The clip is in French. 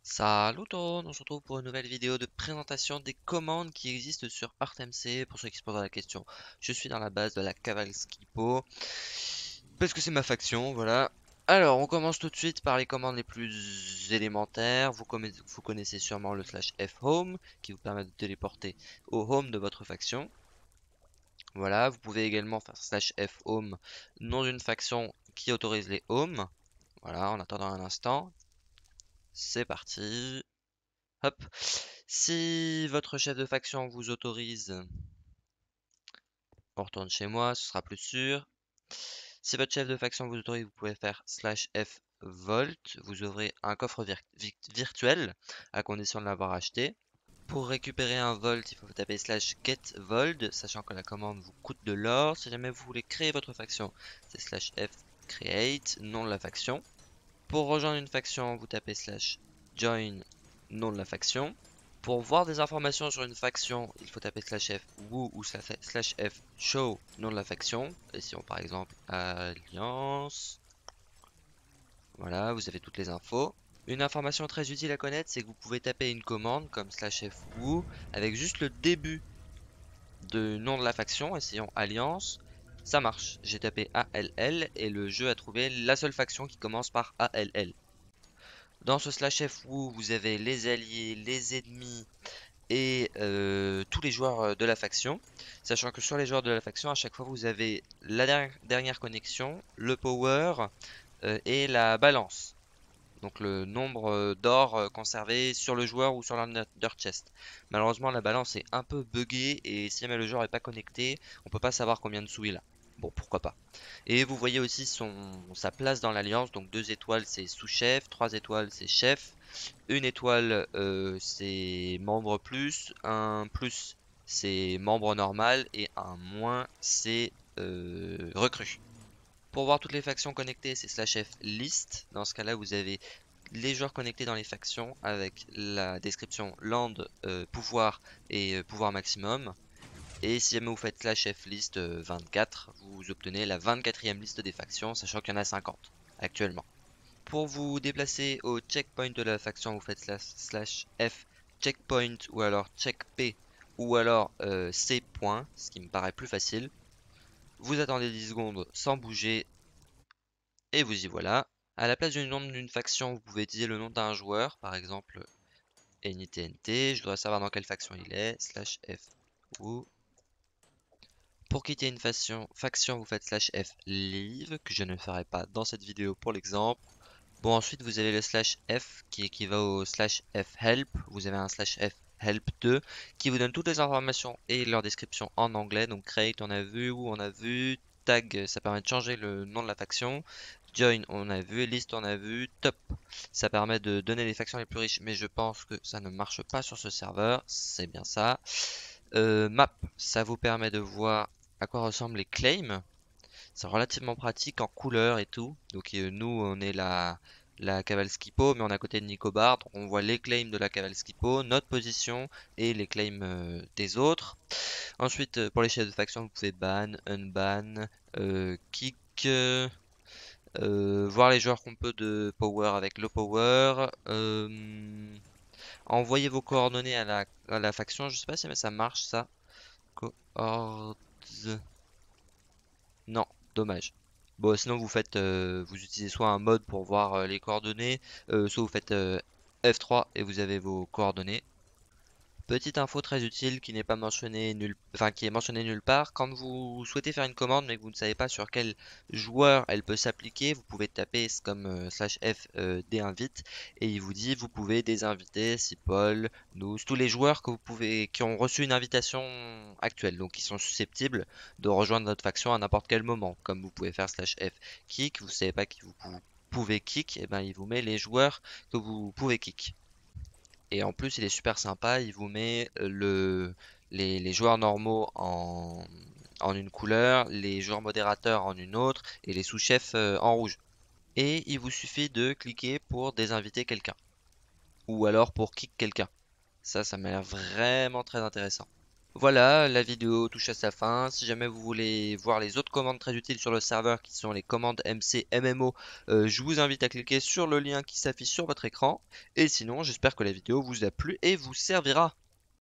Salut tout le monde, on se retrouve pour une nouvelle vidéo de présentation des commandes qui existent sur ArtMC. Pour ceux qui se posent la question, je suis dans la base de la Cavalskipo parce que c'est ma faction, voilà. Alors, on commence tout de suite par les commandes les plus élémentaires. Vous connaissez sûrement le /f home qui vous permet de téléporter au home de votre faction. Voilà, vous pouvez également faire /f home nom d'une faction qui autorise les homes. Voilà, en attendant un instant, c'est parti. Hop. Si votre chef de faction vous autorise, on retourne chez moi, ce sera plus sûr. Si votre chef de faction vous autorise, vous pouvez faire /f volt. Vous ouvrez un coffre virtuel à condition de l'avoir acheté. Pour récupérer un volt, il faut taper /get volt, sachant que la commande vous coûte de l'or. Si jamais vous voulez créer votre faction, c'est /f create, nom de la faction. Pour rejoindre une faction, vous tapez /join, nom de la faction. Pour voir des informations sur une faction, il faut taper /f woo ou /f show, nom de la faction. Et si on par exemple Alliance, voilà, vous avez toutes les infos. Une information très utile à connaître, c'est que vous pouvez taper une commande comme /f woo avec juste le début de nom de la faction. Essayons Alliance. Ça marche. J'ai tapé ALL et le jeu a trouvé la seule faction qui commence par ALL. Dans ce /f woo, vous avez les alliés, les ennemis et tous les joueurs de la faction. Sachant que sur les joueurs de la faction, à chaque fois, vous avez la dernière connexion, le power et la balance. Donc le nombre d'or conservé sur le joueur ou sur l'under chest. Malheureusement, la balance est un peu buggée et si jamais le joueur n'est pas connecté, on peut pas savoir combien de sous il a. Bon, pourquoi pas. Et vous voyez aussi sa place dans l'alliance. Donc 2 étoiles, c'est sous-chef. 3 étoiles, c'est chef. Une étoile, c'est membre plus. Un plus, c'est membre normal. Et un moins, c'est recrue. Pour voir toutes les factions connectées, c'est /f list. Dans ce cas-là, vous avez les joueurs connectés dans les factions avec la description land, pouvoir et pouvoir maximum. Et si jamais vous faites /f list 24, vous obtenez la 24e liste des factions, sachant qu'il y en a 50 actuellement. Pour vous déplacer au checkpoint de la faction, vous faites /f checkpoint ou alors checkp ou alors c point, ce qui me paraît plus facile. Vous attendez 10 secondes sans bouger et vous y voilà. À la place du nom d'une faction, vous pouvez utiliser le nom d'un joueur, par exemple NITNT. Je dois savoir dans quelle faction il est, /f ou. Pour quitter une faction, vous faites /f leave, que je ne ferai pas dans cette vidéo pour l'exemple. Bon, ensuite vous avez le /f qui équivaut au /f help. Vous avez un /f help 2 qui vous donne toutes les informations et leur description en anglais. Donc create on a vu, où on a vu, tag ça permet de changer le nom de la faction, join on a vu, list on a vu, top ça permet de donner les factions les plus riches, mais je pense que ça ne marche pas sur ce serveur, c'est bien ça. Map, ça vous permet de voir à quoi ressemblent les claims. C'est relativement pratique en couleur et tout. Donc nous, on est la Cavalskipo, mais on est à côté de Nicobar. Donc on voit les claims de la Cavalskipo, notre position et les claims des autres. Ensuite, pour les chefs de faction, vous pouvez ban, unban, kick, voir les joueurs qu'on peut de power avec le power. Envoyer vos coordonnées à la faction. Je sais pas si mais ça marche ça. Coord... Non, dommage. Bon, sinon vous faites, vous utilisez soit un mode pour voir les coordonnées, soit vous faites F3 et vous avez vos coordonnées. Petite info très utile qui n'est pas mentionnée enfin qui est mentionnée nulle part. Quand vous souhaitez faire une commande mais que vous ne savez pas sur quel joueur elle peut s'appliquer, vous pouvez taper comme /f déinvite et il vous dit vous pouvez désinviter si Paul, nous, tous les joueurs que vous pouvez qui ont reçu une invitation actuelle, donc qui sont susceptibles de rejoindre notre faction à n'importe quel moment. Comme vous pouvez faire /f kick, vous savez pas qui vous pouvez kick, et ben il vous met les joueurs que vous pouvez kick. Et en plus, il est super sympa. Il vous met les joueurs normaux en une couleur, les joueurs modérateurs en une autre et les sous-chefs en rouge. Et il vous suffit de cliquer pour désinviter quelqu'un. Ou alors pour kick quelqu'un. Ça m'a l'air vraiment très intéressant. Voilà, la vidéo touche à sa fin. Si jamais vous voulez voir les autres commandes très utiles sur le serveur qui sont les commandes MC, MMO, je vous invite à cliquer sur le lien qui s'affiche sur votre écran. Et sinon, j'espère que la vidéo vous a plu et vous servira.